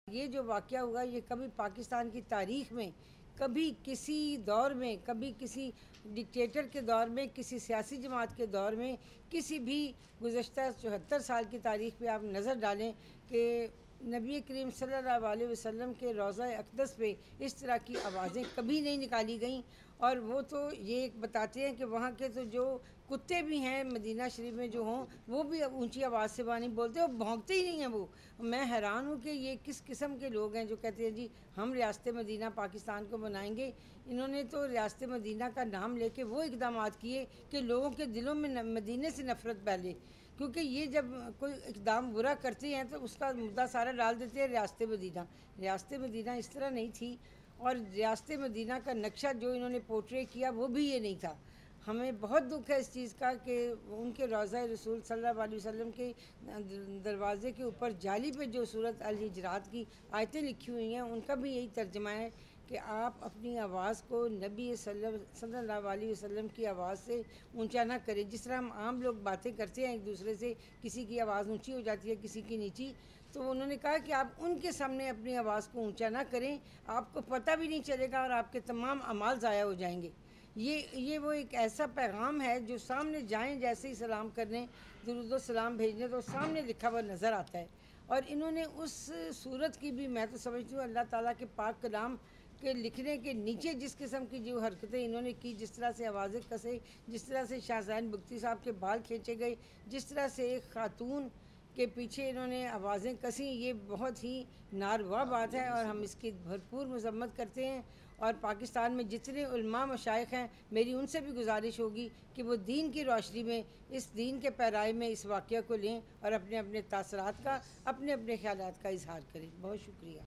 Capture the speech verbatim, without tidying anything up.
ये जो वाक़या हुआ ये कभी पाकिस्तान की तारीख़ में कभी किसी दौर में, कभी किसी डिक्टेटर के दौर में, किसी सियासी जमात के दौर में, किसी भी गुज़श्ता चौहत्तर साल की तारीख़ पे आप नज़र डालें कि नबी करीम सल्लल्लाहु अलैहि वसल्लम के रोज़ा अक़दस पे इस तरह की आवाज़ें कभी नहीं निकाली गईं। और वो तो ये बताते हैं कि वहाँ के तो जो कुत्ते भी हैं मदीना शरीफ में जो हों, वो भी ऊंची आवाज़ से वहाँ नहीं बोलते, वो भौंकते ही नहीं हैं वो। मैं हैरान हूँ कि ये किस किस्म के लोग हैं जो कहते हैं जी हम रियासत मदीना पाकिस्तान को बनाएंगे। इन्होंने तो रियासत मदीना का नाम लेके वो इक़दामात किए कि लोगों के दिलों में मदीने से नफ़रत फैले, क्योंकि ये जब कोई इक़दाम बुरा करते हैं तो उसका मुद्दा सारा डाल देते हैं रियासत मदीना। रियासत मदीना इस तरह नहीं थी, और रियासत मदीना का नक्शा जो इन्होंने पोर्ट्रे किया वो भी ये नहीं था। हमें बहुत दुख है इस चीज़ का कि उनके रोज़ा रसूल सल्लल्लाहु अलैहि वसल्लम के दरवाज़े के ऊपर जाली पे जो सूरत अल हिजरात की आयतें लिखी हुई हैं उनका भी यही तर्जमा है कि आप अपनी आवाज़ को नबी सल्लल्लाहु अलैहि वसल्लम की आवाज़ से ऊंचा ना करें। जिस तरह हम आम लोग बातें करते हैं एक दूसरे से, किसी की आवाज़ ऊंची हो जाती है किसी की नीची, तो उन्होंने कहा कि आप उनके सामने अपनी आवाज़ को ऊंचा ना करें, आपको पता भी नहीं चलेगा और आपके तमाम अमाल ज़ाया हो जाएंगे। ये ये वो एक ऐसा पैगाम है जो सामने जाएं जैसे ही सलाम करने, दुरूद सलाम भेजने, तो सामने लिखा हुआ नज़र आता है। और इन्होंने उस सूरत की भी, मैं तो समझती हूँ अल्लाह ताला के पाक कलाम के लिखने के नीचे जिस किस्म की जो हरकतें इन्होंने की, जिस तरह से आवाज़ें कसे, जिस तरह से शाहज़ैन बुख्ती साहब के बाल खींचे गए, जिस तरह से एक ख़ातून के पीछे इन्होंने आवाज़ें कसी, ये बहुत ही नारवा बात है और हम इसकी भरपूर मजम्मत करते हैं। और पाकिस्तान में जितने उलमा मशाइख हैं, मेरी उनसे भी गुजारिश होगी कि वो दीन की रोशनी में, इस दीन के पैराए में इस वाक़या को लें और अपने अपने तासरात का, अपने अपने ख्यालात का इजहार करें। बहुत शुक्रिया।